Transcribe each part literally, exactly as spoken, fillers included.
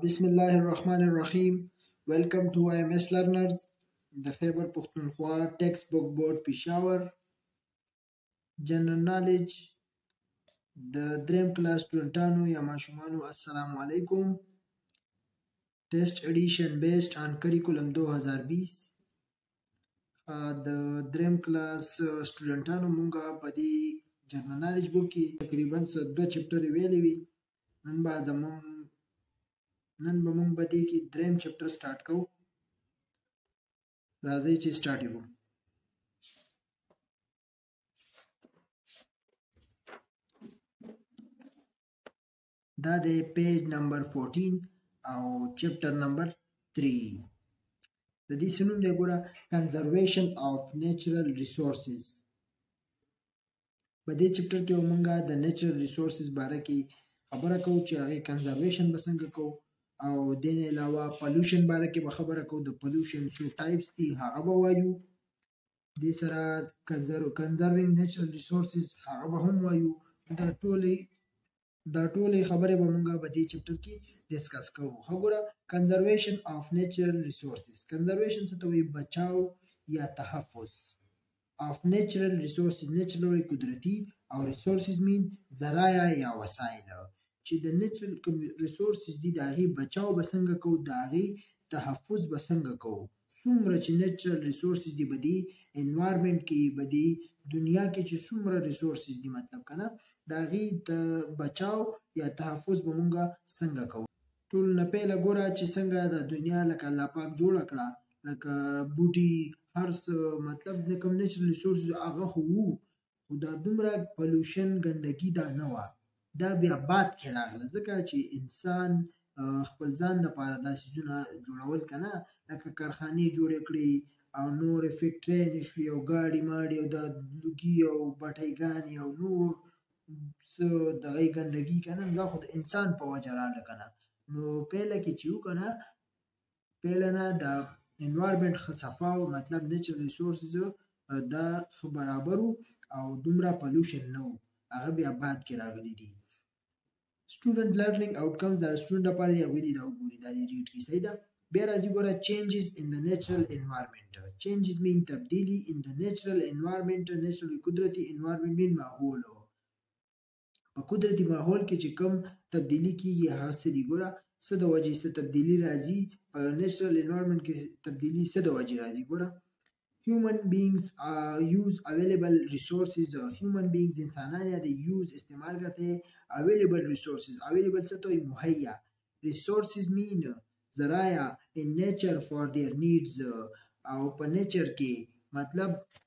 Bismillah ar-Rahman ar-Rahim. Welcome to I M S Learners, the Khyber Pakhtunkhwa Textbook Board Peshawar. General Knowledge د دریم کلاس سټوډنټانو یا ماشومانو السلام علیکم. ټیسټ ایډیشن بیسډ آن کریکولم دو هزار بیس. د دریم کلاس سټوډنټانو مونږه په دې جنرال نالج بوک کې تقریبا دوه چپټر ویلې وي. نن به زمون نن به مونږ په دې کې دریم چپټر سٹارټ کوو. راځئ چې سٹارټ وکړو. دا د پیج نمبر چودہ او چپټر نمبر تین. د دې سنوم دی ګوره کنزرویشن اف نیچرل ریسورسز. په دې چپټر کې مونږه د نیچرل ریسورسز باره کې خبره کوو چې هغه کنزرویشن به څنګه کوو او د دې علاوه پولوشن باره کې به خبره کوو. د پولوشن څو ټایپس دي هغه به وایو. دې سره کنزروینګ نیچرل ریسورسز هغه به هم وایو. دا ټولې دا ټولې خبرې به مونږ په دې چپټر کې ډسکس کوو. وګوره کنزرویشن اف نیچرل ریسورسز. کنزرویشن څه ته وایي؟ بچاو یا تحفظ اف نیچرل ریسورسز. نیچرل قدرتی او ریسورسز مین ذرایع یا وسایل. چې د نیچرل ریسورسز دي د هغې بچاو به څنګه کوو، د هغې تحفظ به څنګه کوو. څومره چې نیچرل ریسورسز دي په دې انوایرمنټ کې، په دې دنیا کې چې څومره ریسورسز دي مطلب کنه د هغې بچاو یا تحفظ به مونږه څنګه کوو. ټول نه پیله ګوره چې څنګه د دنیا لکه الله پاک جوړه کړه، لکه بوټي هر څه مطلب د کوم نیچرل ریسورسز هغه خو وو، خو دا دومره پولوشن ګندګي دا نه وه. دا بیا بعد کې راغله ځکه چې انسان خپل ځان دپاره دا څیزونه جوړول که نه، لکه کارخانې جوړې کړې او نورې فیکټریانې شوې او ګاډي ماډي او دا لوګي او بټۍ او نور څه دغه ګندګي که نه، دا خو د انسان په وجه راغله که نه. نو پیله کې چې وو که نه، پیله نه دا انوایرمنټ ښه صفا و، مطلب نیچرل ریسورسز دا ښه برابر و او دومره پولوشن نه و. هغه بیا بعد کې راغلي دي. سټوډنټ لرنینګ آوټکمز د سټوډنټ لپاره دی، هغوی دې دا وګوري. دا دې ریډ کړي. صحیح ده. بیا راځي ګوره چینجز ان د نیچرل انوایرمنټ. چینجز مین تبدیلي ان د نیچرل انوایرمنټ. نیچرل قدرتي انوایرمنټ مین ماحول. په قدرتي ماحول کې چې کوم تبدیلي کېږي هغه څه دي ګوره څه د وجې څه تبدیلي راځي. په نیچرل انوایرمنټ کې تبدیلي څه د وجې راځي ګوره. human beings uh, use available resources. uh, human beings انسانان یا د use استعمال کرتے ہیں available resources. available څه ته وایي؟ مهیا. resources mean ذرایع in nature for their needs. او په نیچر کې مطلب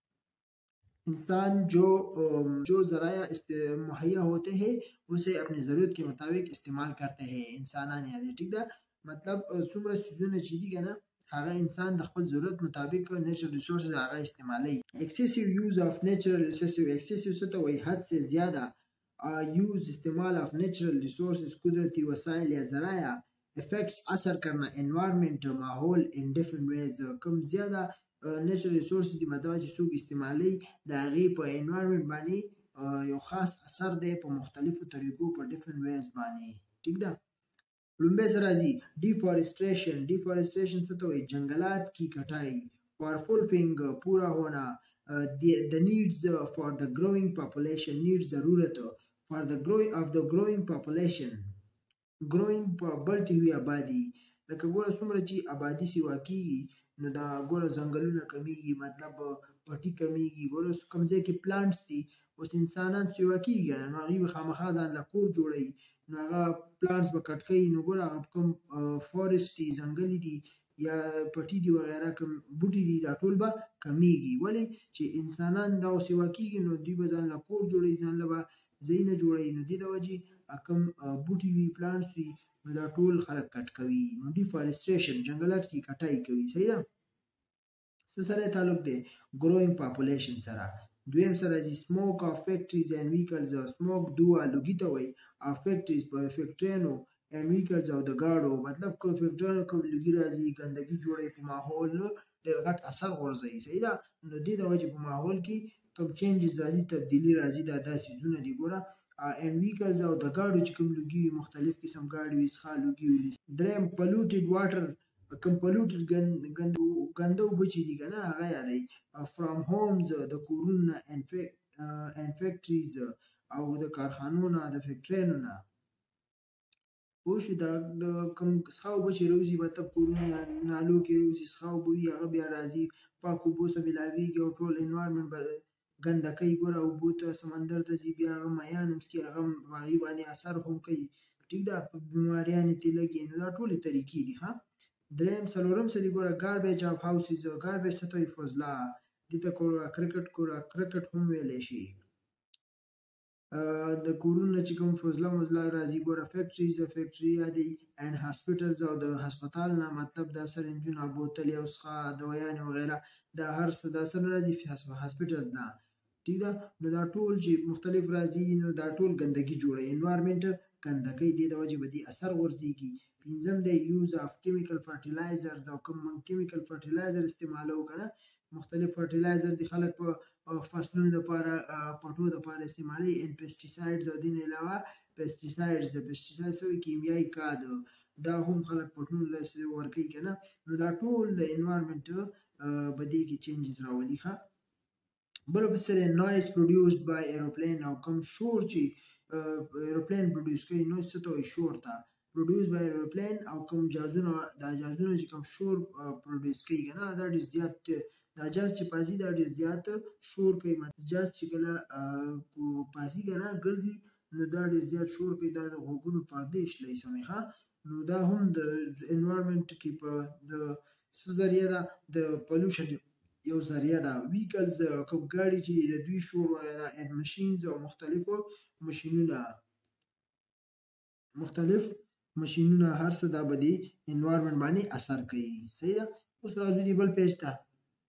انسان جو جو ذرائع مہیا ہوتے ہیں اسے اپنی ضرورت کے مطابق استعمال کرتے ہیں. انسانان یادې ټیک ده. مطلب څومره څیزونه چې دي که نه هغه انسان د خپل ضرورت مطابق نیچرل ریسورسز هغه استعمالوي. ایکسیسیو یوز اف نیچرل ریسورسز. ایکسیسیو څه ته وایي؟ حد سے زیاده یوز استعمال اف نیچرل ریسورسز قدرتی وسائل یا ذرایع. افیکٹس اثر کرنا انوائرمنٹ ماحول ان ډیفرنٹ ویز. کم زیاده نیچرل ریسورسز دي مطلب چې څوک استعمالوي د هغې په انوایرمنټ باندې یو خاص اثر دی په مختلفو طریقو په ډیفرنٹ ویز باندې. ټیک ده. لومبی سره راځي ډیفارسټریشن. ډیفارسټریشن څه ته وایي؟ جنگلات کی کٹائی. فار فولفلنگ پورا ہونا. the needs for the growing population. needs ضرورت for the growing of the growing population. growing په بلټې وي آبادي. لکه ګوره څومره چې آبادي سیوا کېږي نو دا ګوره ځنګلونه کمیږي، مطلب پټي کمیږي. ګوره کوم ځای کې پلانټس دي اوس انسانان سیوا کېږي نو هغوی به خامخا ځان له کور جوړوي نو هغه پلانټس به کټ کوي. نو ګوره هغه کوم فارسټ دي، ځنګلي دي یا پټي دي وغیره کوم بوټي دي دا ټول به کمیږي. ولې چې انسانان دا سیوا کېږي نو دوی به ځان له کور جوړوي، ځان له به ځایونه جوړوي. نو دې د وجې کوم بوټي وي پلانټس وي نو دا ټول خلک کټ کوي. نو ډیفارسټریشن جنګلات کې کټای کوي. صحیح ده. څه سره تعلق دی؟ ګروینګ پاپولیشن سره. دویم سره راځي سموک اف فیکټریز اینډ ویکلز. سموک دوا لوګي ته وایي. اف فیکټریز په فیکټریانو اینډ ویکلز او د ګاډو مطلب کوم فیکټریانو کوم لوګي راځي ګندګي جوړوي په ماحول ډېر غټ اثر غورځوي. صحیح ده. نو دې د وجې په ماحول کې کوم چینجز راځي، تبدیلي راځي. دا دا څیزونه دي ګوره and vehicles او د ګاډو چې کوم لوګي وي مختلف قسم ګاډي وي څښاک لوګي وي. دریم polluted water کوم polluted ګنده اوبه چې دي که نه هغه یادوي from homes د کورونو نه and factories او د کارخانو نه د فیکټریانو نه پوه شوې دا د کوم څښاک اوبه چې راوځي مطلب کورونو نه نالو کې راوځي څښاک اوبه وي هغه بیا راځي پاکو اوبو سره میلاویږي او ټول انوایرمنټ به ګنده کوي. ګوره اوبو ته سمندر ته ځي بیا هغه مایان هم څکي هغه هم په هغې باندې اثر هم کوي ټیک ده بیماریانې ترې لګي نو دا ټولې طریقې دي ښه. دریم څلورم څه دي ګوره ګاربیج اف هاوسز ګاربیج څه ته وایي فضله دې ته کرکټ کرکټ هم ویلی شي د کورونو نه چې کوم فضله مضله راځي ګوره فیکټریز فیکټري یادوي and hospitals او د هسپتال نه مطلب دا سرنجونه بوتلې او څښا دوایانې وغیره دا هر څه دا څه نه راځي هسپتال نه ټیک ده نو دا ټول چې مختلف راځي نو دا ټول ګندګي جوړوي انوایرمنټ ګندګۍ دې د وجې به دې اثر غورځېږي. پنځم دی یوز اف کیمیکل فرټیلایزرز او کوم کیمیکل فرټیلایزر استعمالوو که نه مختلف فرټیلایزر دي خلک په فصلونو دپاره پټو دپاره استعمالوي and pesticides او دې نه علاوه pesticides pesticides څه وایي کیمیايي کاد دا هم خلک پټونو له ورکوي که نه نو دا ټول د انوایرمنټ به دې کې چینجز راولي ښه. بل ورپسې دی نویز پروډیوسډ بای ایروپلین او کوم شور چې ایروپلین پروډیوس کوي نویز څه ته وایي شور ته پروډیوس بای ایروپلین او کوم جازونه دا جازونه چې کوم شور پروډیوس کوي که نه دا ډېر زیات دا جاز چې پازي دا ډېر زیات شور کوي جاز چې کله پازي که نه ګرځي نو دا ډېر زیات شور کوي دا د غوږونو پردې شلوي سمې ښه نو دا هم د انوایرمنټ کې په د څه ذریعه ده د پلوشن یو ذریعه ده. ویکلز کوم ګاډي چې د دوی شور وغیره and machines او مختلفو ماشینونه مختلف ماشینونه هر څه دا به دې انوایرمنټ باندې اثر کوي صحیح ده. اوس راځو دې بل پیج ته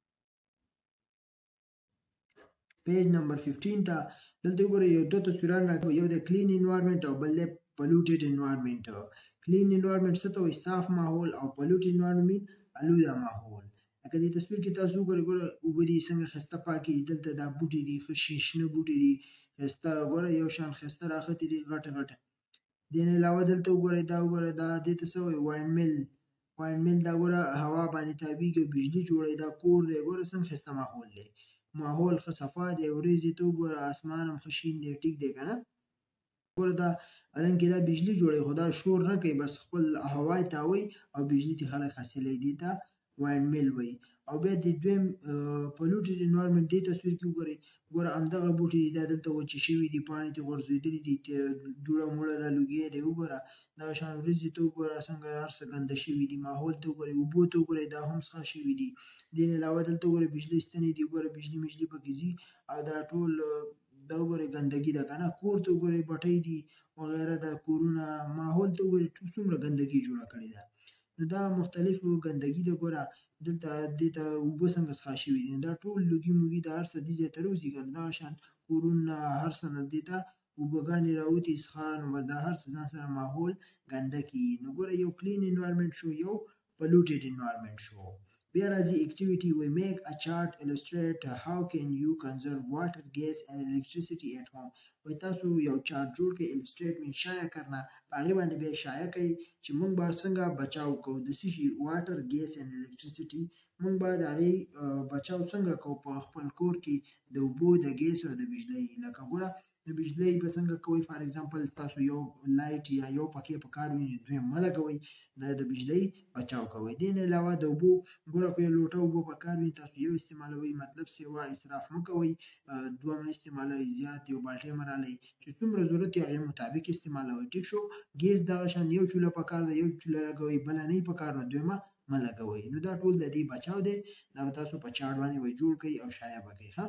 پیج نمبر پنځه ته دلته وګورئ یو دوه تصویران راکوي یو د کلین انوایرمنټ او بل د polluted environment. کلین انوایرمنټ څه ته وایي صاف ماحول او polluted environment آلوده ماحول. لکه دې تصویر کې تاسو وګورئ ګوره اوبه دي څنګه ښایسته پاکې دي دلته دا بوټي دي ښه شنه بوټي دي ښایسته ګوره یو شان ښایسته راختې دي غټه غټه. دې نه علاوه دلته وګورئ دا وګوره دا دې ته څه وایي واین میل واین میل دا ګوره هوا باندې تاویږي او بجلي جوړوي دا کور دی ګوره څنګه ښایسته ماحول دی ماحول ښه صفا دی ورېځې ته وګوره اسمان هم ښه شین دی ټیک دی که نه ګوره دا رنګې دا بجلي جوړوي خو دا شور نه کوي بس خپل هوا یې تاووي او بجلي ترې خلک حاصلوي دې ته واین میل وایي. او بیا د دویم polluted environment دې تصویر کې وګورئ ګوره همدغه بوټي دي دا دلته وچې شوي دي پاڼې ترې غورځېدلي دي دوړه موړه دا لوګی دی وګوره دغه شان وریځې ته وګوره څنګه هر څه ګنده شوي دي ماحول ته وګورئ اوبو ته وګورئ دا هم څښا شوي دي. دې نه علاوه دلته وګورئ بجلي ستنې دي وګوره بجلي مجلي پکې ځي او دا ټول دا وګورئ ګندګي ده که نه کور ته وګورئ بټۍ دي وغیره دا کورونه ماحول ته وګورئ څومره ګندګي جوړه کړې ده نو دا مختلفو ګندګي ده ګوره دلته دې ته اوبه څنګه څښا شوي دي دا ټول لوګي موګي دا هر څه دې ځای ته راوځي که نه دغه شان کورونه هر څه نه دې ته اوبهګانې راوتې څښا نو بس دا هر څه ځان سره ماحول ګنده کېږي. نو ګوره یو کلین انوایرمنټ شو یو polluted environment شو. بیا راځي activity we make a chart illustrate how can you conserve water gas and electricity at home. وایي تاسو یو چارت جوړ کړئ illustrate means شایع کرنا په هغې باندې بیا شایع کوئ چې موږ به څنګه بچاو کوو د څه شي واټر ګیس and electricity موږ به د هغې بچاو څنګه کوو په خپل کور کې د اوبو د ګیس او د بجلۍ لکه ګوره د بجلۍ به څنګه کوئ فار اگزامپل تاسو یو لایټ یا یو پکې په کار وي دویم مه لګوئ دا د بجلۍ بچاو کوئ. دې نه علاوه د اوبو ګوره که یو لوټه اوبه په کار وي تاسو یو استعمالوئ مطلب سیوا اسراف مه کوئ دوه مه استعمالوئ زیات یو بالټۍ مه رالئ چې څومره ضرورت یې هغې مطابق استعمالوئ ټیک شو. ګیس دغه شان یو چوله په کار ده یو چوله لګوئ بله نه په کار نو دویمه مه لګوئ نو دا ټول د دې بچاو دی دا به تاسو په چارټ باندې به جوړ کړئ او شایع به کړئ ښه.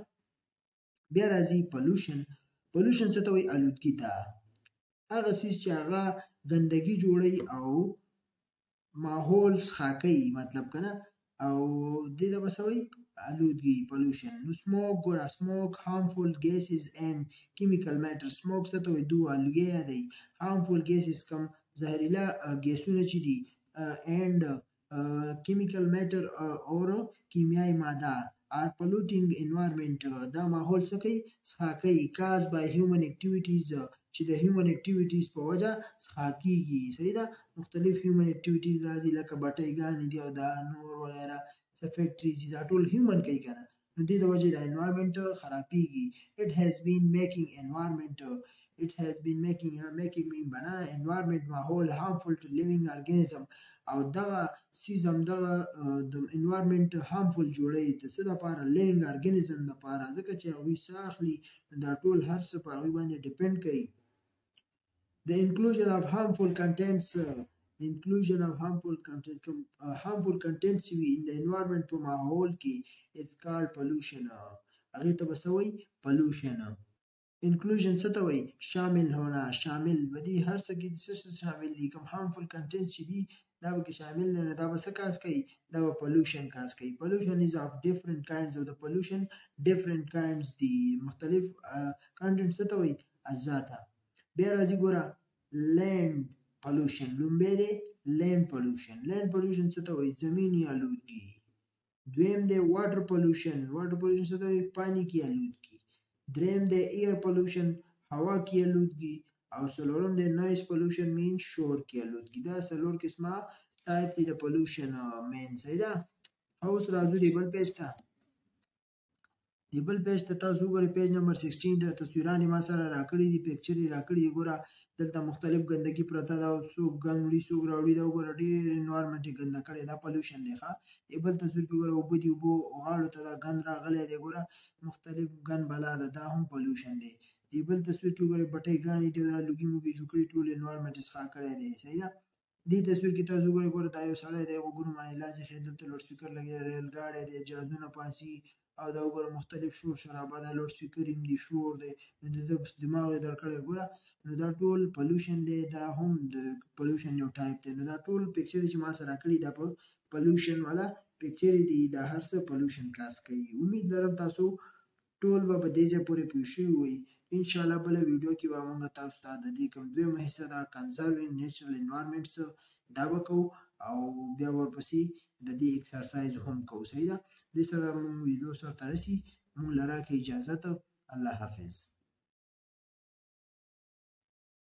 بیا راځي pollution pollution څه ته وایي آلودګي ته هغه څیز چې هغه ګندګي جوړوي او ماحول څښا کوي مطلب که نه او دې ته به څه وایي آلودګي pollution. نو smoke ګوره smoke harmful gases and chemical matter smoke څه ته وایي دو آلودګي یادوي harmful gases کم زهریلا ګیسونه چې دي and chemical matter اور کیمیايي ماده are polluting environment دا ماحول څه کوي څښا کوي caused by human activities چې د هیومن اکټیویټیز په وجه څخه کیږي. صحیح ده. مختلف هیومن اکټیویټیز راځي لکه بټۍ دي او دا نور وغیره څه فیکټریز دي دا ټول هیومن کوي کنه نو دې د وجه د انوایرمنټ خرابېږي. it has been making environment it has been making you know, making me بنا environment ماحول harmful to living organism او دغه سیزم دغه د انوایرمنټ harmful جوړوي د څه لپاره living organism لپاره ځکه چې هغوی څه اخلي دا ټول هر څه په هغوی باندې ډیپینډ کوي. The inclusion of harmful contents uh, inclusion of harmful contents uh, harmful contents in the environment په ماحول کې is called pollution. هغې ته به څه وایي pollution. inclusion څه ته وایي شامل ہونا شامل به دي هر څه کې څه څه شامل دي کوم harmful contents چې دي دا به کې شامل دی نو دا به څه کاز کوي دا به pollution کاز کوي. pollution is of different kinds of the pollution different kinds دي مختلف uh, contents څه ته وایي اجزا ته. بیا راځي ګوره land pollution لومبی دی land pollution land pollution څه ته وایي زمینی آلودګي. دویم دی water pollution water pollution څه ته وایي پانی کې آلودګي. دریم دی air pollution هوا کې آلودګي او څلورم دی noise pollution means شور کې آلودګي. دا څلور قسمه ټایپ دي د pollution مین. صحیح ده. اوس راځو دی بل پیج ته. دی بل پیج ته تاسو وګورئ پیج نمبر سیکسټین د تصویران ما سره راکړي دي پکچر یې راکړي دي. ګوره دلته مختلف ګندګي پرته ده او څوک ګند وړي څوک راوړي دا وګوره ډېر انوایرمنټ یې ګنده کړی دا pollution دی ښه. دی بل تصویر کې ګوره اوبه دي اوبو غاړو ته دا ګند راغلی دی ګوره مختلف ګند بلا ده دا هم pollution دی. دی بل تصویر کې ګوره بټۍ ګانې دي دا لوګي موګي جوړ کړي ټول انوایرمنټ یې څښا کړی دی. صحیح ده. دې تصویر کې تاسو ګورئ ګوره دا یو سړی دی غوږونو باندې لاس ایښی دلته لوډ سپیکر لګیا ریل ګاډی دی جهازونه پاسي او دا وګوره مختلف شور شرابه دا لوډ سپیکر هم دي شور دی نو د ده دماغ یې در کړی ګوره نو دا ټول pollution دی دا هم د pollution یو ټایپ دی. نو دا ټول پکچر چې ما سره راکړي دا په pollution والا پکچر دي دا هر څه pollution کلاس کوي. امید لرم تاسو ټول به په دې ځای پورې پوه شوي وئ. انشاءالله بله ویډیو کې به موږ تاسو ته د دې کوم دویمه حصه ده کنزروینګ نیچرل انوایرمنټ څه دا به کوو او بیا ورپسې د دې اکسرسایز هم کوو. صحیح ده. دې سره موږ ویډیو سره ته رسي موږ له راکړئ اجازت. الله حافظ.